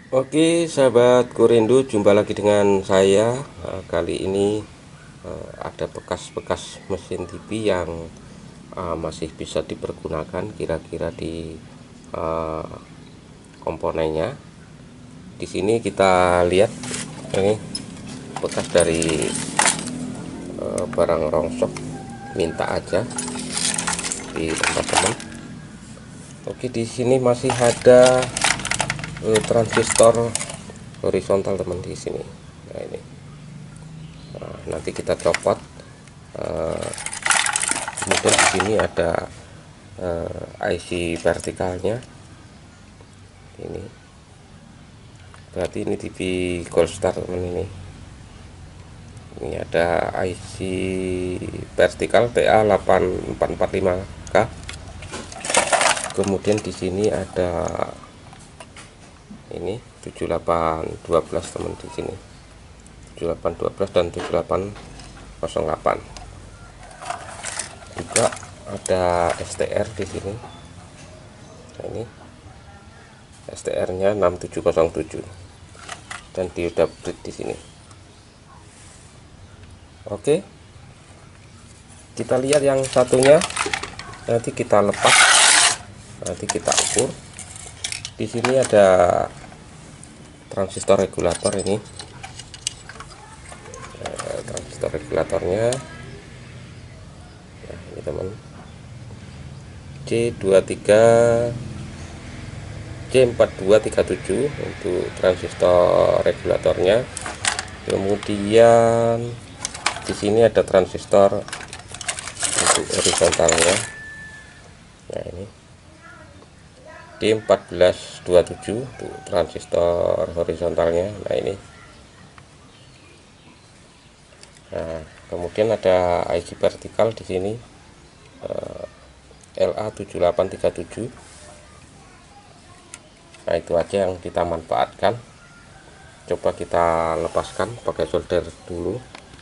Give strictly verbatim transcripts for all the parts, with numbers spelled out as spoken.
Oke, sahabat Korindu, jumpa lagi dengan saya. Nah, kali ini uh, ada bekas-bekas mesin T V yang uh, masih bisa dipergunakan kira-kira di uh, komponennya. Di sini kita lihat ini bekas dari uh, barang rongsok, minta aja di tempat teman. Oke, di sini masih ada uh, transistor horizontal teman di sini. Nah ini, nah, nanti kita copot. Uh, kemudian di sini ada uh, I C vertikalnya. Ini berarti ini T V Goldstar teman ini. Ini ada I C vertikal P A delapan empat empat lima K. Kemudian di sini ada ini tujuh delapan dua belas teman di sini. tujuh delapan dua belas dan tujuh delapan nol delapan. Juga ada S T R di sini. Nah, ini S T R-nya enam tujuh nol tujuh dan dioda bridge di sini. Oke. Kita lihat yang satunya. Nanti kita lepas. Nanti kita ukur. Di sini ada transistor regulator ini. Nah, transistor regulatornya. Nah, ini teman. C dua tiga C empat dua tiga tujuh untuk transistor regulatornya. Kemudian di sini ada transistor untuk horizontalnya. Nah, ini D satu empat dua tujuh untuk transistor horizontalnya. Nah, ini. Nah, kemudian ada I C vertikal di sini. L A tujuh delapan tiga tujuh. Nah, itu aja yang kita manfaatkan. Coba kita lepaskan pakai solder dulu.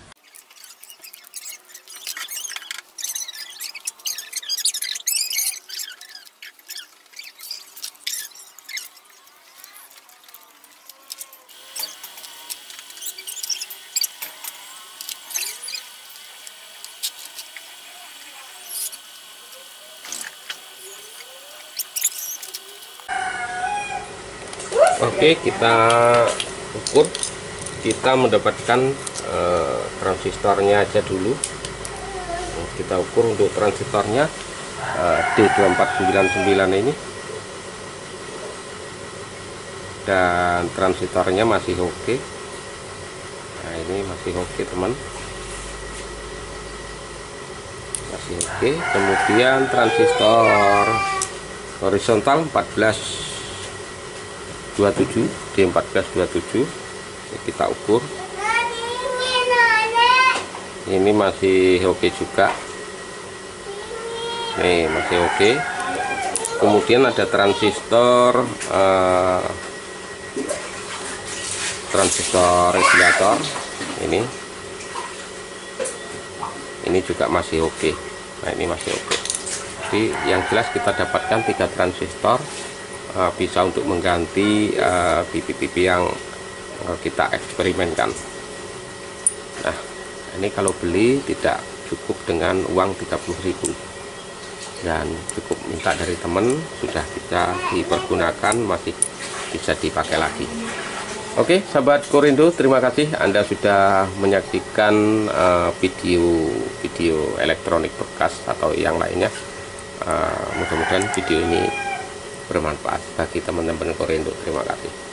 Oke, kita ukur. Kita mendapatkan eh, transistornya aja dulu. Kita ukur untuk transistornya eh, D dua empat sembilan sembilan ini, dan transistornya masih oke. Nah, ini masih oke teman, masih oke. Kemudian transistor horizontal empat belas dua tujuh D empat belas dua tujuh kita ukur. Ini masih oke juga. Nih, masih oke. Kemudian ada transistor eh, transistor regulator ini. Ini juga masih oke. Nah, ini masih oke. Jadi yang jelas kita dapatkan tiga transistor. Uh, bisa untuk mengganti pipi-pipi uh, yang uh, kita eksperimenkan. Nah, ini kalau beli tidak cukup dengan uang tiga puluh ribu, dan cukup minta dari teman, sudah bisa dipergunakan, masih bisa dipakai lagi. Oke, sahabat Korindu, terima kasih Anda sudah menyaksikan uh, video video elektronik bekas atau yang lainnya. Uh, mudah-mudahan video ini bermanfaat bagi teman-teman Korindu. Terima kasih.